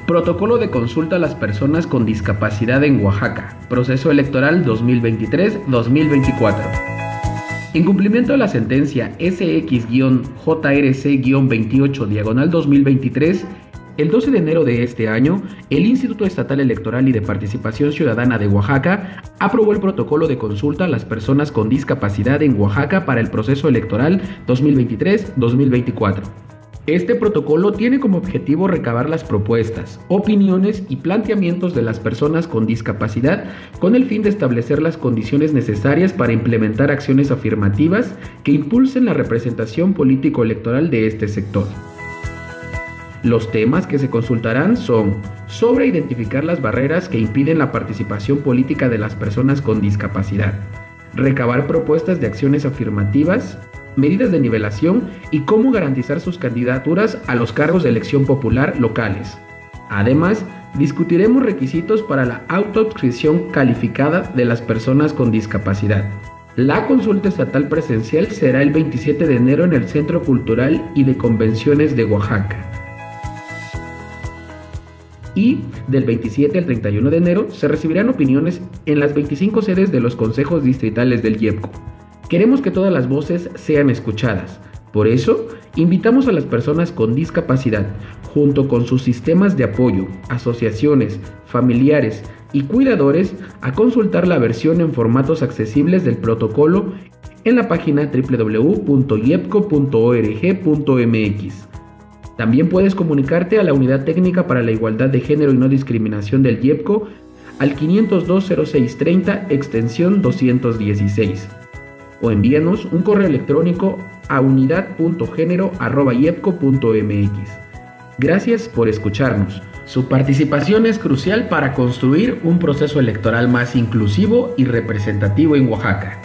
Protocolo de consulta a las personas con discapacidad en Oaxaca. Proceso electoral 2023-2024. En cumplimiento a la sentencia SX-JRC-28/2023, el 12 de enero de este año, el Instituto Estatal Electoral y de Participación Ciudadana de Oaxaca aprobó el protocolo de consulta a las personas con discapacidad en Oaxaca para el proceso electoral 2023-2024. Este protocolo tiene como objetivo recabar las propuestas, opiniones y planteamientos de las personas con discapacidad con el fin de establecer las condiciones necesarias para implementar acciones afirmativas que impulsen la representación político-electoral de este sector. Los temas que se consultarán son sobre identificar las barreras que impiden la participación política de las personas con discapacidad, recabar propuestas de acciones afirmativas, medidas de nivelación y cómo garantizar sus candidaturas a los cargos de elección popular locales. Además, discutiremos requisitos para la autoadscripción calificada de las personas con discapacidad. La consulta estatal presencial será el 27 de enero en el Centro Cultural y de Convenciones de Oaxaca. Y del 27 al 31 de enero se recibirán opiniones en las 25 sedes de los consejos distritales del IEPCO. Queremos que todas las voces sean escuchadas. Por eso, invitamos a las personas con discapacidad, junto con sus sistemas de apoyo, asociaciones, familiares y cuidadores, a consultar la versión en formatos accesibles del protocolo en la página www.iepco.org.mx. También puedes comunicarte a la Unidad Técnica para la Igualdad de Género y No Discriminación del IEPCO al 502-0630 extensión 216. O envíanos un correo electrónico a unidad.genero@iepco.mx. Gracias por escucharnos. Su participación es crucial para construir un proceso electoral más inclusivo y representativo en Oaxaca.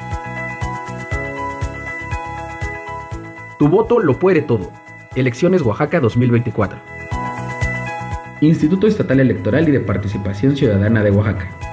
Tu voto lo puede todo. Elecciones Oaxaca 2024. Instituto Estatal Electoral y de Participación Ciudadana de Oaxaca.